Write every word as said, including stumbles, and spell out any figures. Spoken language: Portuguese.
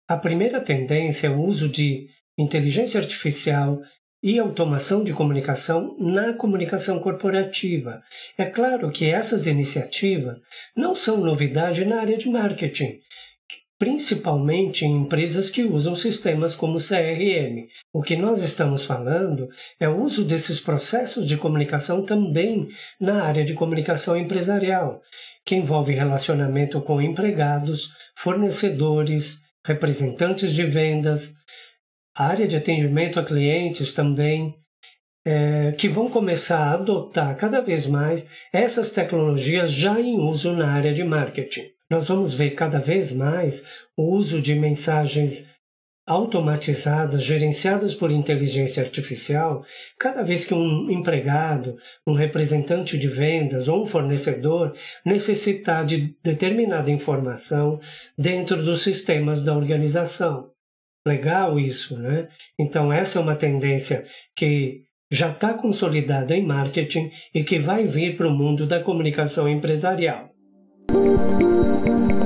A primeira tendência é o uso de inteligência artificial e automação de comunicação na comunicação corporativa. É claro que essas iniciativas não são novidade na área de marketing, principalmente em empresas que usam sistemas como C R M. O que nós estamos falando é o uso desses processos de comunicação também na área de comunicação empresarial, que envolve relacionamento com empregados, fornecedores, representantes de vendas, a área de atendimento a clientes também, é, que vão começar a adotar cada vez mais essas tecnologias já em uso na área de marketing. Nós vamos ver cada vez mais o uso de mensagens automatizadas, gerenciadas por inteligência artificial, cada vez que um empregado, um representante de vendas ou um fornecedor necessitar de determinada informação dentro dos sistemas da organização. Legal isso, né? Então essa é uma tendência que já está consolidada em marketing e que vai vir para o mundo da comunicação empresarial.